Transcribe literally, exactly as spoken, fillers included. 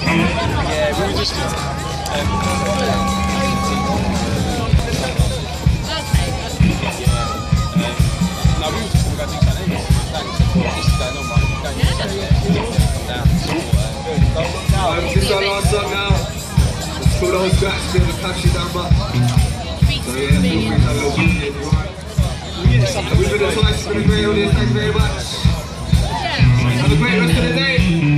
Yeah, we were just. Um, no, we were just going to go do something anyway. This is going on, right? Going down, um, this is our last song now. It's called Old Scratch, bit of a catchy number. So yeah, feel free to have a little bit if you want. We've been a twice, it's been a great audience, thank you very much. Have a great rest of the day.